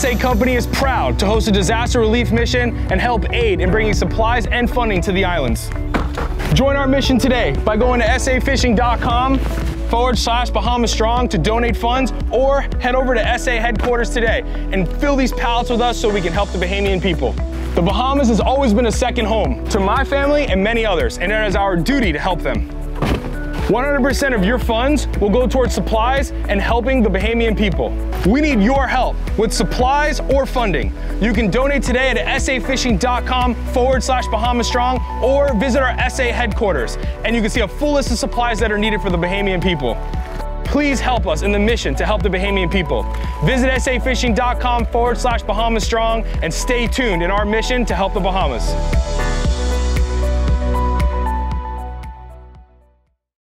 SA Company is proud to host a disaster relief mission and help aid in bringing supplies and funding to the islands. Join our mission today by going to safishing.com/Bahamas Strong to donate funds, or head over to SA headquarters today and fill these pallets with us so we can help the Bahamian people. The Bahamas has always been a second home to my family and many others, and it is our duty to help them. 100% of your funds will go towards supplies and helping the Bahamian people. We need your help with supplies or funding. You can donate today at safishing.com/Bahamas Strong, or visit our SA headquarters, and you can see a full list of supplies that are needed for the Bahamian people. Please help us in the mission to help the Bahamian people. Visit safishing.com/Bahamas Strong and stay tuned in our mission to help the Bahamas.